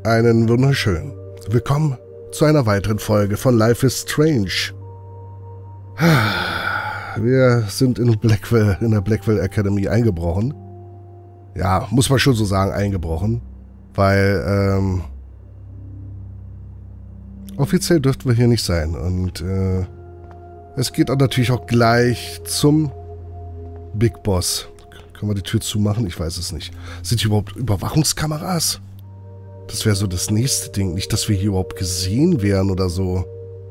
Einen wunderschönen. Willkommen zu einer weiteren Folge von Life is Strange. Wir sind in der Blackwell Academy eingebrochen. Ja, muss man schon so sagen, eingebrochen. Weil, offiziell dürften wir hier nicht sein. Und, es geht auch natürlich auch gleich zum Big Boss. Können wir die Tür zumachen? Ich weiß es nicht. Sind hier überhaupt Überwachungskameras? Das wäre so das nächste Ding. Nicht, dass wir hier überhaupt gesehen wären oder so.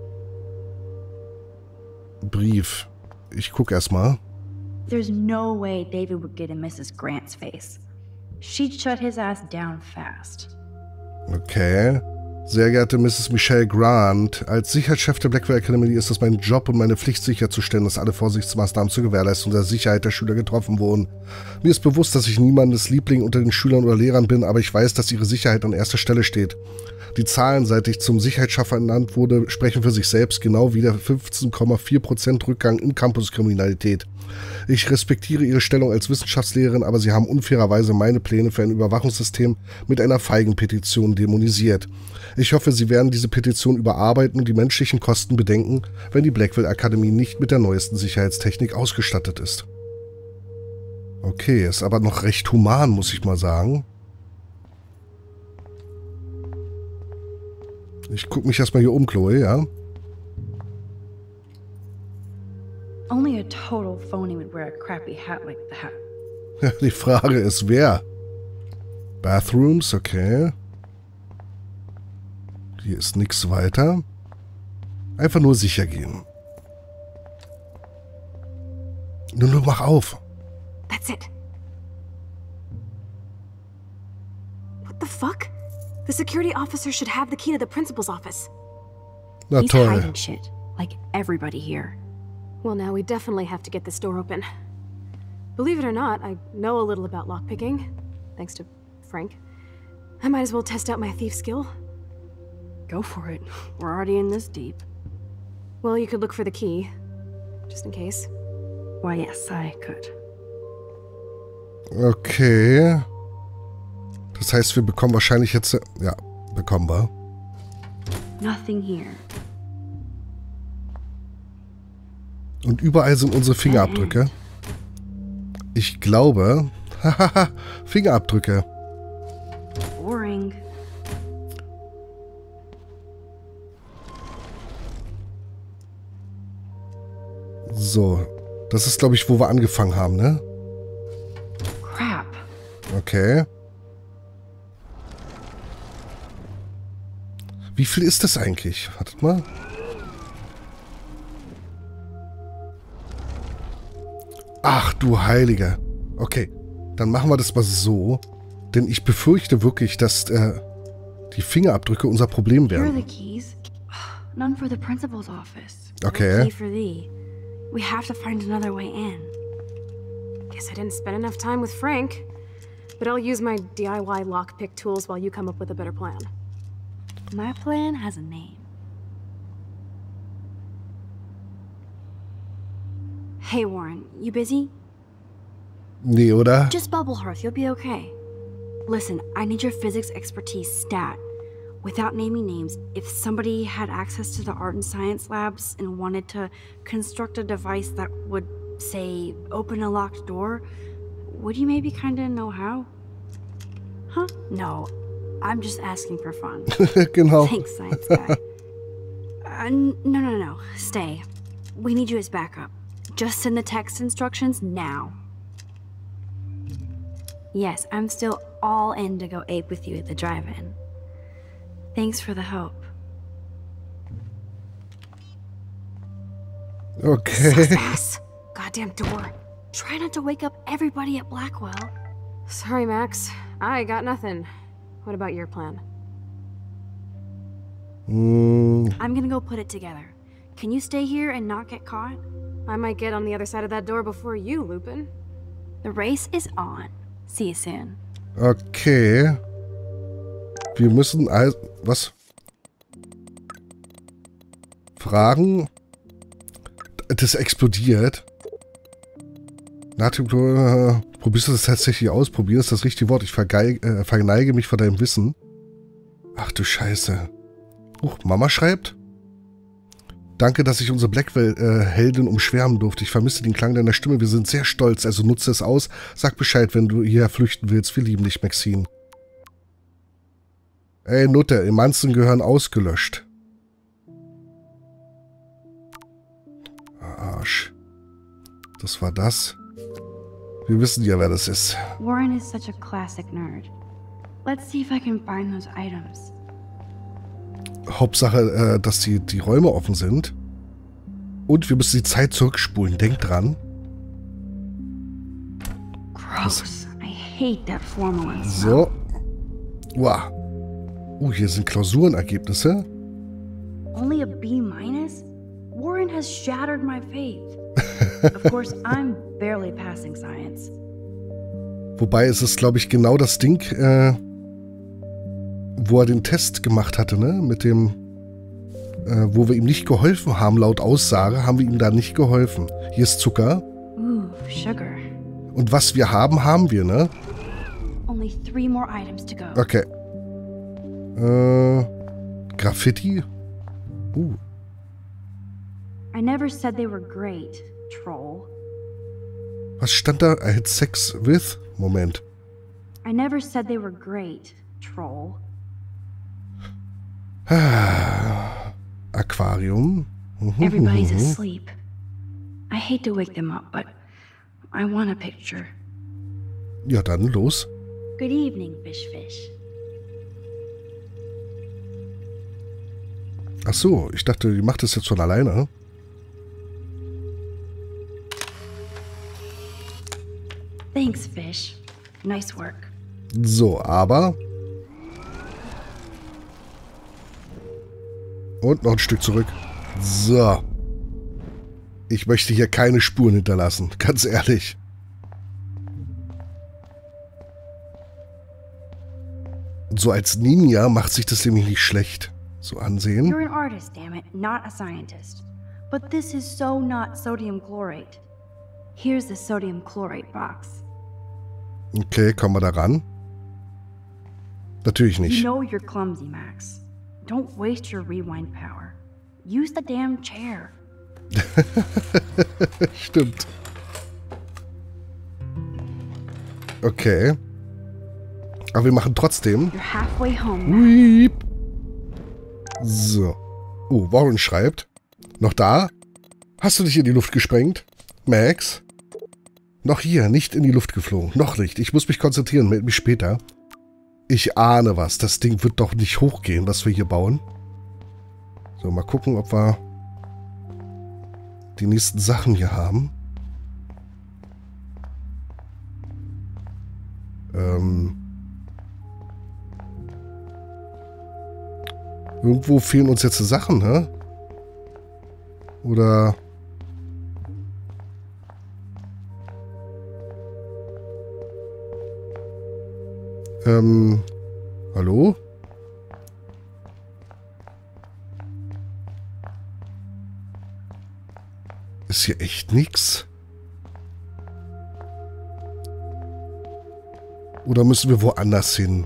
Brief. Ich gucke erstmal. There's no way David would get in Mrs. Grant's face. She'd shut his ass down fast. Okay. Sehr geehrte Mrs. Michelle Grant, als Sicherheitschef der Blackwell Academy ist es mein Job und meine Pflicht sicherzustellen, dass alle Vorsichtsmaßnahmen zur Gewährleistung der Sicherheit der Schüler getroffen wurden. Mir ist bewusst, dass ich niemandes Liebling unter den Schülern oder Lehrern bin, aber ich weiß, dass ihre Sicherheit an erster Stelle steht. Die Zahlen, seit ich zum Sicherheitsschaffer ernannt wurde, sprechen für sich selbst, genau wie der 15,4% Rückgang in Campuskriminalität. Ich respektiere Ihre Stellung als Wissenschaftslehrerin, aber Sie haben unfairerweise meine Pläne für ein Überwachungssystem mit einer feigen Petition dämonisiert. Ich hoffe, Sie werden diese Petition überarbeiten und die menschlichen Kosten bedenken, wenn die Blackwell Akademie nicht mit der neuesten Sicherheitstechnik ausgestattet ist. Okay, ist aber noch recht human, muss ich mal sagen. Ich gucke mich erstmal hier um, Chloe, ja? Only a total phony would wear a crappy hat like that. Ja, die Frage ist, wer? Bathrooms, okay. Hier ist nichts weiter. Einfach nur sicher gehen. Nur mach auf. That's it. What the fuck? The security officer should have the key to the principal's office. Na He's toll. hiding shit, like everybody here. Well, now we definitely have to get this door open. Believe it or not, I know a little about lockpicking, thanks to Frank. I might as well test out my thief skill. Go for it. We're already in this deep. Well, you could look for the key, just in case. Why, yes, I could. Okay. Das heißt, wir bekommen wahrscheinlich jetzt... Ja, bekommen wir. Nothing here. Und überall sind unsere Fingerabdrücke. Ich glaube... Hahaha, Fingerabdrücke. Boring. So. Das ist, glaube ich, wo wir angefangen haben, ne? Crap. Okay. Wie viel ist das eigentlich? Wartet mal. Ach du Heiliger. Okay, dann machen wir das mal so. Denn ich befürchte wirklich, dass die Fingerabdrücke unser Problem Here are werden. the keys. None for the principal's office. Okay. No key for thee. We have to find another way in. Guess I didn't spend enough time with Frank. But I'll use my DIY lockpick tools while you come up with a better plan. My plan has a name. Hey, Warren, you busy? Nee, oder? Just bubble hearth, you'll be okay. Listen, I need your physics expertise stat. Without naming names, if somebody had access to the art and science labs and wanted to construct a device that would, say, open a locked door, would you maybe kinda know how? Huh? No, I'm just asking for fun. Genau. Thanks, science guy. No. Stay. We need you as backup. Just send the text instructions now. Yes, I'm still all in to go ape with you at the drive-in. Thanks for the help. Okay. Ass. Goddamn door. Try not to wake up everybody at Blackwell. Sorry, Max. I got nothing. What about your plan? I'm gonna go put it together. Can you stay here and not get caught? I might get on the other side of that door before you, Lupin. The race is on. See you soon. Okay. Wir müssen also... Was? Fragen? Das explodiert. Probierst du das tatsächlich aus? Probier ist das richtige Wort. Ich verneige mich vor deinem Wissen. Ach du Scheiße. Mama schreibt. Danke, dass ich unsere Blackwell-Heldin umschwärmen durfte. Ich vermisse den Klang deiner Stimme. Wir sind sehr stolz, also nutze es aus. Sag Bescheid, wenn du hierher flüchten willst. Wir lieben dich, Maxine. Ey, Nutte, Emanzen gehören ausgelöscht. Arsch. Das war das. Wir wissen ja, wer das ist. Warren is such a classic nerd. Let's see if I can find those items. Hauptsache, dass die Räume offen sind. Und wir müssen die Zeit zurückspulen. Denk dran. Gross. I hate that formalin smell. So. Wow. Hier sind Klausurenergebnisse. Only a B-? Warren has shattered my faith. Of course, I'm barely passing science. Wobei es ist, glaube ich, genau das Ding, wo er den Test gemacht hatte, ne? Mit dem, wo wir ihm nicht geholfen haben, laut Aussage, haben wir ihm da nicht geholfen. Hier ist Zucker. Sugar. Und was wir haben, haben wir, ne? Only 3 more items to go. Okay. Graffiti? I never said they were great, troll. Was stand da? I had sex with? Moment. I never said they were great, troll. Aquarium. Everybody's asleep. I hate to wake them up, but I want a picture. Ja, dann los. Good evening, fish. Ach so, ich dachte, die macht das jetzt von alleine. Thanks, fish. Nice work. So, aber... Und noch ein Stück zurück. So. Ich möchte hier keine Spuren hinterlassen, ganz ehrlich. So als Ninja macht sich das nämlich nicht schlecht. So ansehen. You're an artist, damn it, not a scientist. But this is so not sodium chlorate. Here's the sodium chlorate box. Okay, kommen wir da ran? Natürlich nicht. You know you're clumsy, Max. Don't waste your rewind power. Use the damn chair. Stimmt. Okay. Aber wir machen trotzdem. You're halfway home. So. Warren schreibt. Noch da? Hast du dich in die Luft gesprengt? Max? Noch hier, nicht in die Luft geflogen. Noch nicht. Ich muss mich konzentrieren. Meld mich später. Ich ahne was. Das Ding wird doch nicht hochgehen, was wir hier bauen. So, mal gucken, ob wir die nächsten Sachen hier haben. Irgendwo fehlen uns jetzt Sachen, ne? Oder... hallo? Ist hier echt nix? Oder müssen wir woanders hin?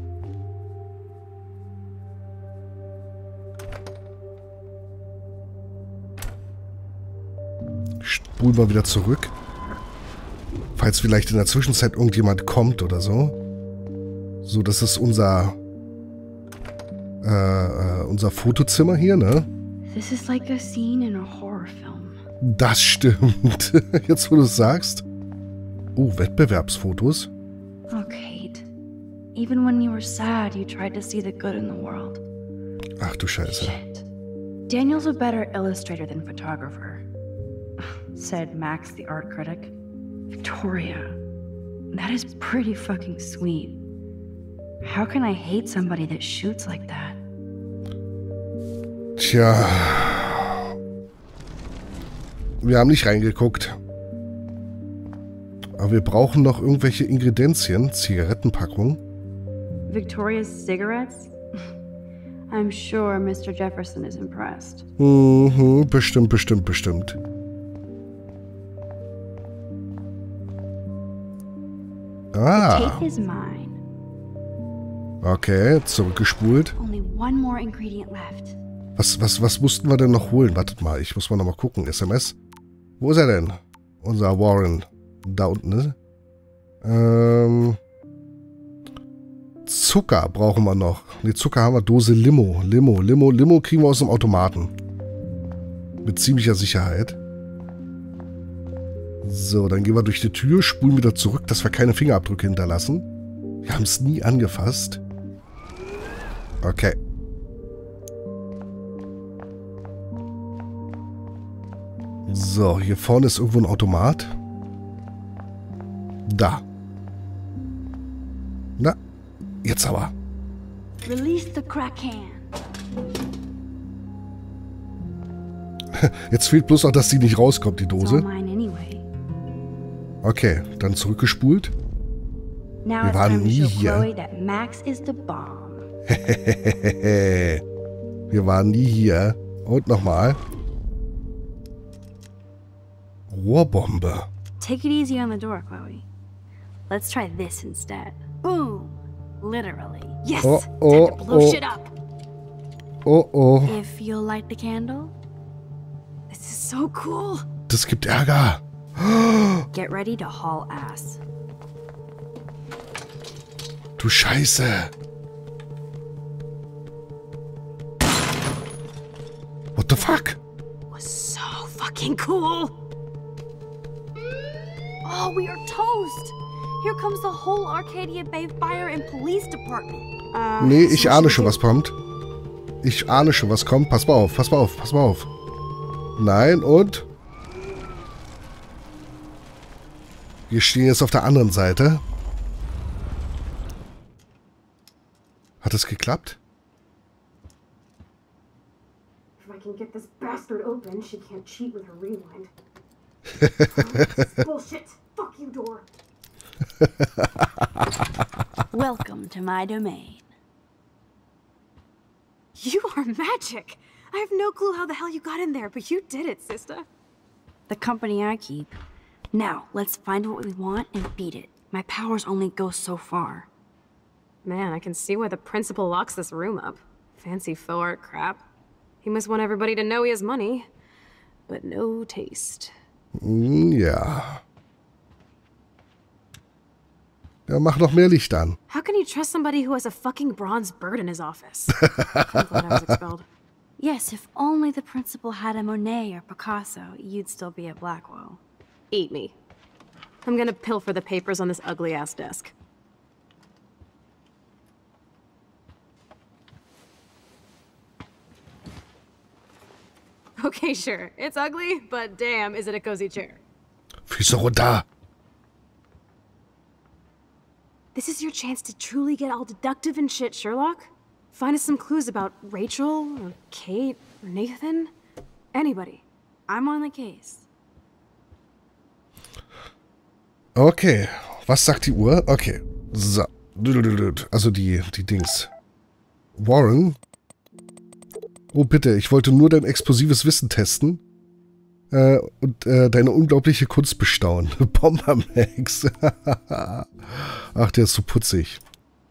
Spulen wir wieder zurück. Falls vielleicht in der Zwischenzeit irgendjemand kommt oder so. So, das ist unser Fotozimmer hier, ne? This is like a scene in a horror film. Das stimmt. Jetzt, wo du es sagst. Wettbewerbsfotos. Oh, Kate. Even when you were sad, you tried to see the good in the world. Ach du Scheiße. Shit. Daniel's a better illustrator than photographer, said Max, the art critic. Victoria, that is pretty fucking sweet. How can I hate somebody that shoots like that? Tja. Wir haben nicht reingeguckt. Aber wir brauchen noch irgendwelche Ingredienzien. Zigarettenpackung. Victoria's cigarettes? I'm sure Mr. Jefferson is impressed. Bestimmt, bestimmt, bestimmt. The tape is mine. Okay, zurückgespult. Only one more ingredient left. Was mussten wir denn noch holen? Wartet mal, ich muss mal nochmal gucken. SMS. Wo ist er denn? Unser Warren. Da unten, ne? Zucker brauchen wir noch. Ne, Zucker haben wir. Dose Limo. Limo kriegen wir aus dem Automaten. Mit ziemlicher Sicherheit. So, dann gehen wir durch die Tür, spulen wieder zurück, dass wir keine Fingerabdrücke hinterlassen. Wir haben es nie angefasst. Okay. So, hier vorne ist irgendwo ein Automat. Da. Na, jetzt aber. Release the crack can. Jetzt fehlt bloß noch, dass die nicht rauskommt, die It's all Dose. mine anyway. Okay, dann zurückgespult. Now Wir it's waren time to nie show hier. Chloe that Max is the bomb. Wir waren nie hier. Und nochmal. Rohrbombe. Take it easy on the door, Chloe. Let's try this instead. Boom! Literally. Yes! Oh, Time oh, to blow oh. shit up. Oh, oh. If you'll light the candle. This is so cool. Das gibt Ärger. Get ready to haul ass. Du Scheiße. What the fuck? Was so fucking cool. Oh, we are toast. Here comes the whole Arcadia Bay Fire and Police Department. Nee, ich ahne schon, was kommt. Ich ahne schon, was kommt. Pass mal auf, pass mal auf, pass mal auf. Nein, und? Wir stehen jetzt auf der anderen Seite. Hat es geklappt? If I can get this bastard open, she can't cheat with her rewind. Bullshit! Fuck you, door! Welcome to my domain. You are magic! I have no clue how the hell you got in there, but you did it, sister. The company I keep. Now, let's find what we want and beat it. My powers only go so far. Man, I can see why the principal locks this room up. Fancy faux art crap. He must want everybody to know he has money, but no taste. Ja. Ja, mach noch mehr Licht an. How can you trust somebody who has a fucking bronze bird in his office? I'm glad I was expelled. Yes, if only the principal had a Monet or Picasso, you'd still be at Blackwell. Eat me. I'm gonna pilfer the papers on this ugly-ass desk. Okay, sure. It's ugly, but damn, is it a cozy chair. Füße runter. This is your chance to truly get all deductive and shit, Sherlock. Find us some clues about Rachel, or Kate, or Nathan. Anybody. I'm on the case. Okay. Was sagt die Uhr? Okay. So. Also die Dings. Warren. Oh, bitte. Ich wollte nur dein explosives Wissen testen. Und deine unglaubliche Kunst bestaunen. Bombermax. Ach, der ist so putzig.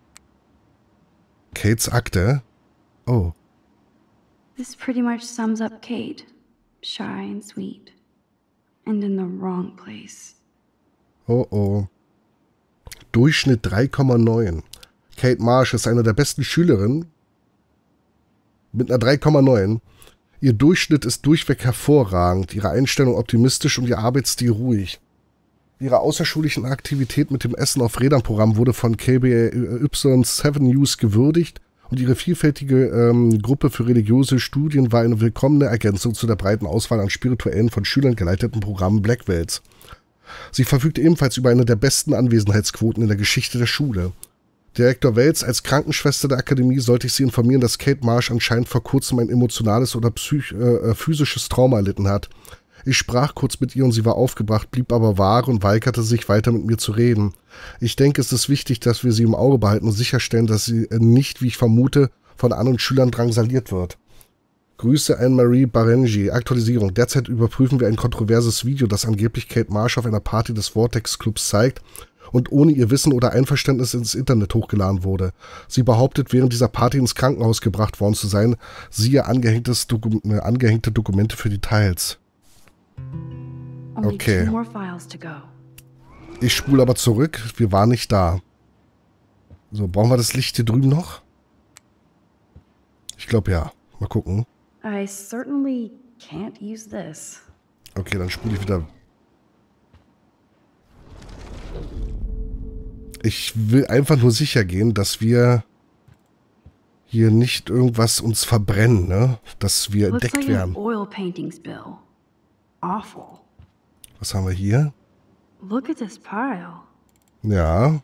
Kates Akte. Oh. This pretty much sums up Kate. Shy and sweet. And in the wrong place. Oh, oh. Durchschnitt 3,9. Kate Marsh ist eine der besten Schülerinnen. Mit einer 3,9. Ihr Durchschnitt ist durchweg hervorragend, ihre Einstellung optimistisch und ihr Arbeitsstil ruhig. Ihre außerschulischen Aktivität mit dem Essen auf Rädern-Programm wurde von KBY 7 News gewürdigt und ihre vielfältige Gruppe für religiöse Studien war eine willkommene Ergänzung zu der breiten Auswahl an spirituellen, von Schülern geleiteten Programmen Blackwells. Sie verfügt ebenfalls über eine der besten Anwesenheitsquoten in der Geschichte der Schule. Direktor Wells, als Krankenschwester der Akademie sollte ich Sie informieren, dass Kate Marsh anscheinend vor kurzem ein emotionales oder physisches Trauma erlitten hat. Ich sprach kurz mit ihr und sie war aufgebracht, blieb aber vage und weigerte sich, weiter mit mir zu reden. Ich denke, es ist wichtig, dass wir sie im Auge behalten und sicherstellen, dass sie nicht, wie ich vermute, von anderen Schülern drangsaliert wird. Grüße Anne-Marie Barengi. Aktualisierung. Derzeit überprüfen wir ein kontroverses Video, das angeblich Kate Marsh auf einer Party des Vortex Clubs zeigt und ohne ihr Wissen oder Einverständnis ins Internet hochgeladen wurde. Sie behauptet, während dieser Party ins Krankenhaus gebracht worden zu sein, siehe angehängte Dokumente für Details. Okay. Ich spule aber zurück, wir waren nicht da. So, brauchen wir das Licht hier drüben noch? Ich glaube ja. Mal gucken. I certainly can't use this. Okay, dann spule ich wieder. Ich will einfach nur sicher gehen, dass wir nicht irgendwas uns verbrennen, ne? Dass wir entdeckt werden. Oil painting spill. Awful. Was haben wir hier? Look at this pile. Ja.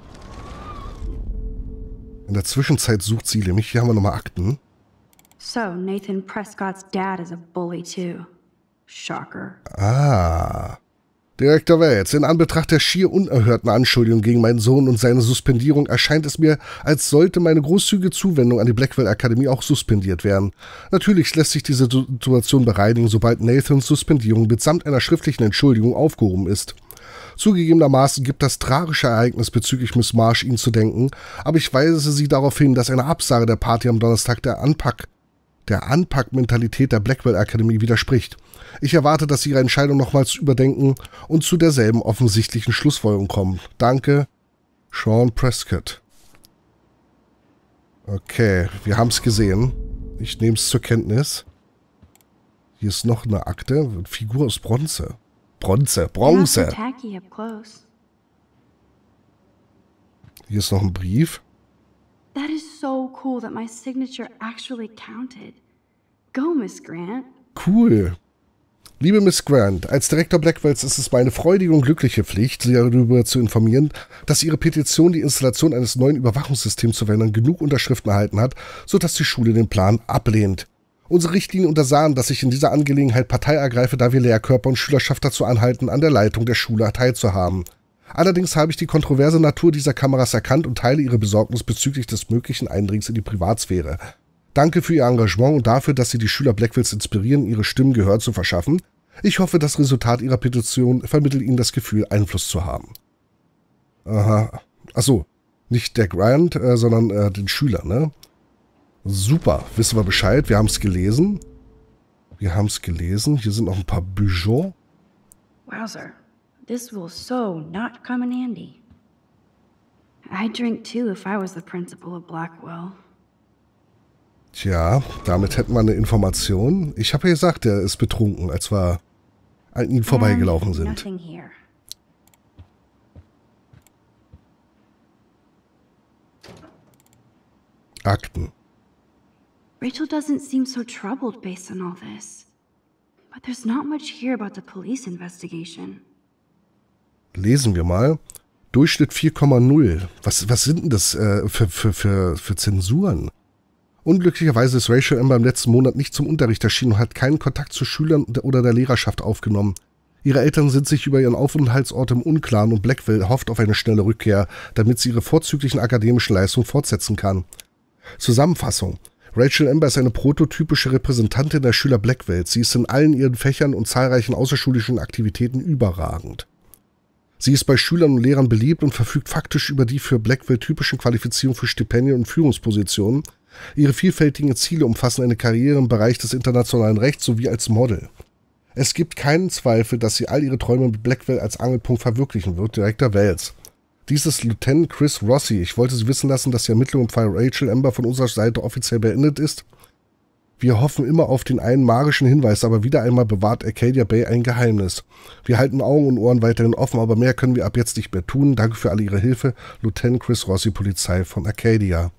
In der Zwischenzeit sucht sie nämlich. Hier haben wir nochmal Akten. So, Nathan Prescott's dad is a bully too. Shocker. Ah. Direktor Wells, in Anbetracht der schier unerhörten Anschuldigungen gegen meinen Sohn und seine Suspendierung erscheint es mir, als sollte meine großzügige Zuwendung an die Blackwell Akademie auch suspendiert werden. Natürlich lässt sich diese Situation bereinigen, sobald Nathans Suspendierung mitsamt einer schriftlichen Entschuldigung aufgehoben ist. Zugegebenermaßen gibt das tragische Ereignis bezüglich Miss Marsh Ihnen zu denken, aber ich weise Sie darauf hin, dass eine Absage der Party am Donnerstag der Anpack-Mentalität der Blackwell Akademie widerspricht. Ich erwarte, dass Sie Ihre Entscheidung nochmals überdenken und zu derselben offensichtlichen Schlussfolgerung kommen. Danke, Sean Prescott. Okay, wir haben es gesehen. Ich nehme es zur Kenntnis. Hier ist noch eine Akte. Figur aus Bronze. Bronze. Hier ist noch ein Brief. That is so cool that my signature actually counted. Go, Miss Grant. Cool. Liebe Miss Grant, als Direktor Blackwells ist es meine freudige und glückliche Pflicht, Sie darüber zu informieren, dass Ihre Petition, die Installation eines neuen Überwachungssystems zu verhindern, genug Unterschriften erhalten hat, sodass die Schule den Plan ablehnt. Unsere Richtlinien untersagen, dass ich in dieser Angelegenheit Partei ergreife, da wir Lehrkörper und Schülerschaft dazu anhalten, an der Leitung der Schule teilzuhaben. Allerdings habe ich die kontroverse Natur dieser Kameras erkannt und teile Ihre Besorgnis bezüglich des möglichen Eindringens in die Privatsphäre. Danke für Ihr Engagement und dafür, dass Sie die Schüler Blackwells inspirieren, ihre Stimmen Gehör zu verschaffen. Ich hoffe, das Resultat Ihrer Petition vermittelt Ihnen das Gefühl, Einfluss zu haben. Aha. Achso, nicht der Grant, sondern den Schüler, ne? Super, wissen wir Bescheid. Wir haben es gelesen. Hier sind noch ein paar Bücher. Wowzer. This will so not come in handy. I'd drink too if I was the principal of Blackwell. Tja, damit hätten wir eine Information. Ich habe ja gesagt, er ist betrunken, als wir an ihm vorbeigelaufen sind. Akten. Rachel doesn't seem so troubled based on all this. But there's not much here about the police investigation. Lesen wir mal. Durchschnitt 4,0. Was sind denn das für Zensuren? Unglücklicherweise ist Rachel Amber im letzten Monat nicht zum Unterricht erschienen und hat keinen Kontakt zu Schülern oder der Lehrerschaft aufgenommen. Ihre Eltern sind sich über ihren Aufenthaltsort im Unklaren und Blackwell hofft auf eine schnelle Rückkehr, damit sie ihre vorzüglichen akademischen Leistungen fortsetzen kann. Zusammenfassung. Rachel Amber ist eine prototypische Repräsentantin der Schüler Blackwells. Sie ist in allen ihren Fächern und zahlreichen außerschulischen Aktivitäten überragend. Sie ist bei Schülern und Lehrern beliebt und verfügt faktisch über die für Blackwell typischen Qualifizierungen für Stipendien und Führungspositionen. Ihre vielfältigen Ziele umfassen eine Karriere im Bereich des internationalen Rechts sowie als Model. Es gibt keinen Zweifel, dass sie all ihre Träume mit Blackwell als Angelpunkt verwirklichen wird, Direktor Wells. Dies ist Lieutenant Chris Rossi. Ich wollte Sie wissen lassen, dass die Ermittlung im Fall Rachel Amber von unserer Seite offiziell beendet ist. Wir hoffen immer auf den einen magischen Hinweis, aber wieder einmal bewahrt Arcadia Bay ein Geheimnis. Wir halten Augen und Ohren weiterhin offen, aber mehr können wir ab jetzt nicht mehr tun. Danke für alle Ihre Hilfe. Lieutenant Chris Rossi, Polizei von Arcadia.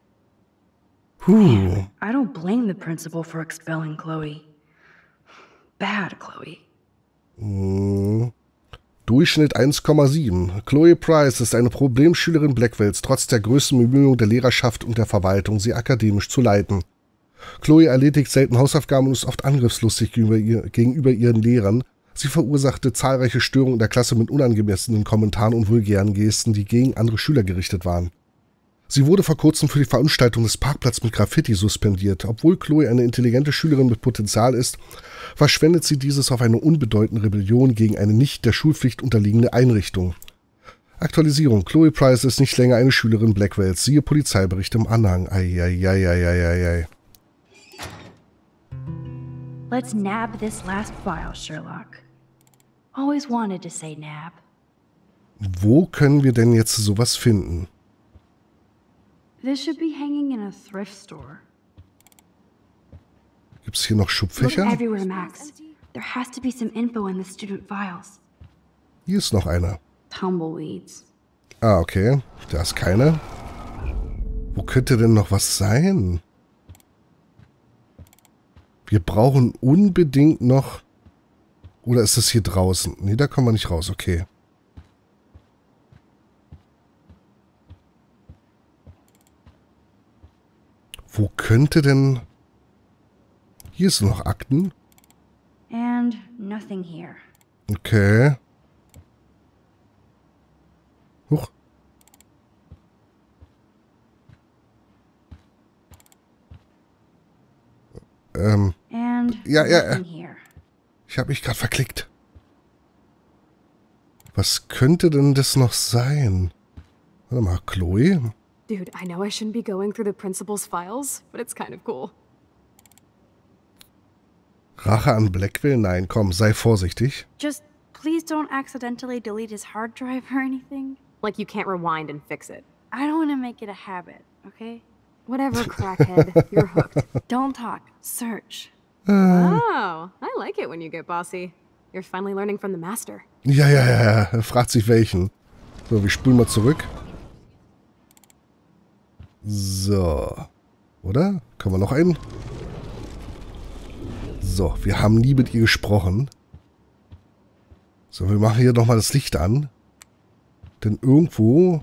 Man, I don't blame the principal for expelling Chloe. Bad Chloe. Durchschnitt 1,7. Chloe Price ist eine Problemschülerin Blackwells, trotz der größten Bemühungen der Lehrerschaft und der Verwaltung, sie akademisch zu leiten. Chloe erledigt selten Hausaufgaben und ist oft angriffslustig gegenüber ihren Lehrern. Sie verursachte zahlreiche Störungen in der Klasse mit unangemessenen Kommentaren und vulgären Gesten, die gegen andere Schüler gerichtet waren. Sie wurde vor kurzem für die Veranstaltung des Parkplatzes mit Graffiti suspendiert. Obwohl Chloe eine intelligente Schülerin mit Potenzial ist, verschwendet sie dieses auf eine unbedeutende Rebellion gegen eine nicht der Schulpflicht unterliegende Einrichtung. Aktualisierung. Chloe Price ist nicht länger eine Schülerin Blackwells. Siehe Polizeibericht im Anhang. Eieieiei. Let's nab this last file, Sherlock. Always wanted to say nab. Wo können wir denn jetzt sowas finden? This should be hanging in a thrift store. Gibt es hier noch Look Schubfächer? everywhere, Max. There has to be some info in the student files. Hier ist noch einer. Tumbleweeds. Ah, okay. Da ist keine. Wo könnte denn noch was sein? Wir brauchen unbedingt noch... Oder ist das hier draußen? Nee, da kommen wir nicht raus. Okay. Wo könnte denn... Hier sind noch Akten. And nothing here. Okay. Huch. And Ja. nothing here. Ich habe mich gerade verklickt. Was könnte denn das noch sein? Warte mal, Chloe? Dude, I know I shouldn't be going through the principal's files, but it's kind of cool. Rache an Blackwell? Nein, komm, sei vorsichtig. Just please don't accidentally delete his hard drive or anything. Like you can't rewind and fix it. I don't want to make it a habit, okay? Whatever, crackhead. You're hooked. Don't talk. Search. Oh, I like it when you get bossy. You're finally learning from the master. Ja. Er fragt sich welchen. So, wir spulen mal zurück. So. Oder? Können wir noch einen? So, wir haben nie mit ihr gesprochen. So, wir machen hier nochmal das Licht an. Denn irgendwo...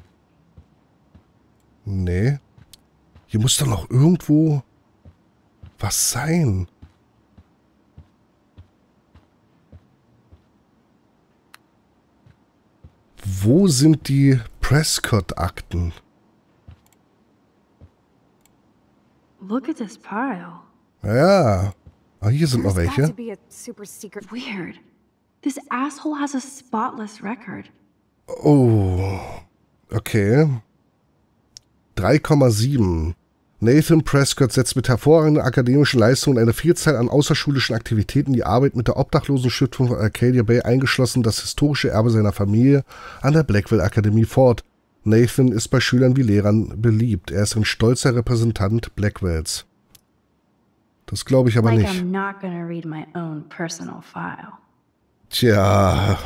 Nee. Hier muss doch noch irgendwo was sein. Wo sind die Prescott-Akten? Look at this pile. Ja. Ah, hier sind noch There's got welche. to be a super secret. Weird. This asshole has a spotless record. Oh. Okay. 3,7. Nathan Prescott setzt mit hervorragenden akademischen Leistungen eine Vielzahl an außerschulischen Aktivitäten die Arbeit mit der Obdachlosenstiftung von Arcadia Bay eingeschlossen das historische Erbe seiner Familie an der Blackwell Akademie fort. Nathan ist bei Schülern wie Lehrern beliebt. Er ist ein stolzer Repräsentant Blackwells. Das glaube ich aber Like nicht. I'm not gonna read my own personal file. Tja.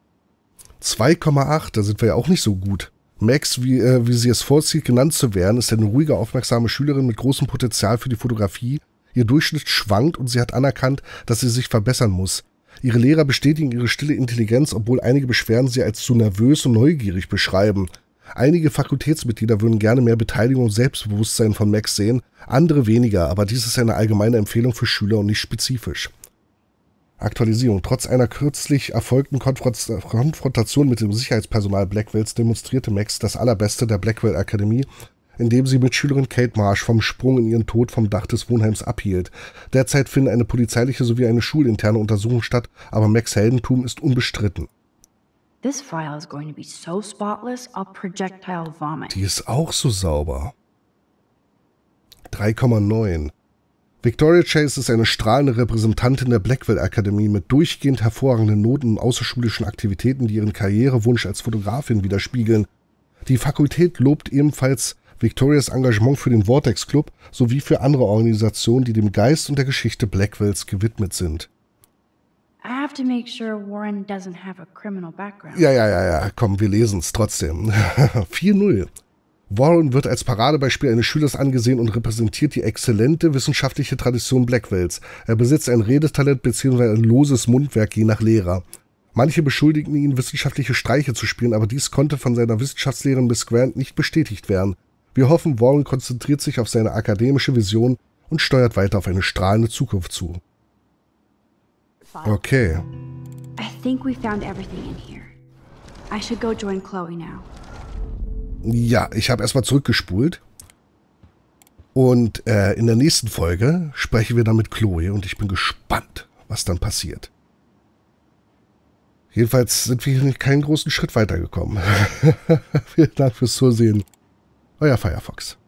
2,8, da sind wir ja auch nicht so gut. Max, wie sie es vorzieht, genannt zu werden, ist eine ruhige, aufmerksame Schülerin mit großem Potenzial für die Fotografie. Ihr Durchschnitt schwankt und sie hat anerkannt, dass sie sich verbessern muss. Ihre Lehrer bestätigen ihre stille Intelligenz, obwohl einige Beschwerden sie als zu nervös und neugierig beschreiben. Einige Fakultätsmitglieder würden gerne mehr Beteiligung und Selbstbewusstsein von Max sehen, andere weniger, aber dies ist eine allgemeine Empfehlung für Schüler und nicht spezifisch. Aktualisierung. Trotz einer kürzlich erfolgten Konfrontation mit dem Sicherheitspersonal Blackwells demonstrierte Max das Allerbeste der Blackwell Akademie, indem sie Mitschülerin Kate Marsh vom Sprung in ihren Tod vom Dach des Wohnheims abhielt. Derzeit finden eine polizeiliche sowie eine schulinterne Untersuchung statt, aber Max' Heldentum ist unbestritten. This file is going to be so spotless, I'll projectile vomit. Die ist auch so sauber. 3,9. Victoria Chase ist eine strahlende Repräsentantin der Blackwell Akademie mit durchgehend hervorragenden Noten und außerschulischen Aktivitäten, die ihren Karrierewunsch als Fotografin widerspiegeln. Die Fakultät lobt ebenfalls Victorias Engagement für den Vortex Club sowie für andere Organisationen, die dem Geist und der Geschichte Blackwells gewidmet sind. I have to make sure Warren doesn't have a criminal background. Ja, komm, wir lesen es trotzdem. 4-0. Warren wird als Paradebeispiel eines Schülers angesehen und repräsentiert die exzellente wissenschaftliche Tradition Blackwells. Er besitzt ein Redetalent bzw. ein loses Mundwerk je nach Lehrer. Manche beschuldigen ihn, wissenschaftliche Streiche zu spielen, aber dies konnte von seiner Wissenschaftslehrerin Miss Grant nicht bestätigt werden. Wir hoffen, Warren konzentriert sich auf seine akademische Vision und steuert weiter auf eine strahlende Zukunft zu. Okay. I think we found everything in here. I should go join Chloe now. Ja, ich habe erstmal zurückgespult. Und in der nächsten Folge sprechen wir dann mit Chloe und ich bin gespannt, was dann passiert. Jedenfalls sind wir hier keinen großen Schritt weitergekommen. Vielen Dank fürs Zusehen. Euer Firefox.